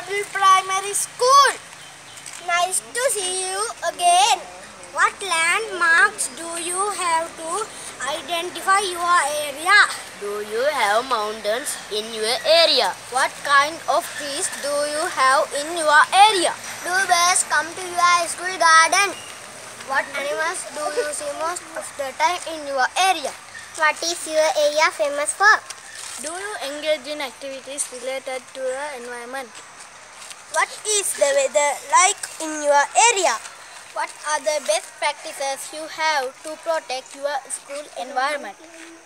Model Primary School. Nice to see you again. What landmarks do you have to identify your area? Do you have mountains in your area? What kind of trees do you have in your area? Do bears come to your school garden? What animals do you see most of the time in your area? What is your area famous for? Do you engage in activities related to the environment? What is the weather like in your area? What are the best practices you have to protect your school environment?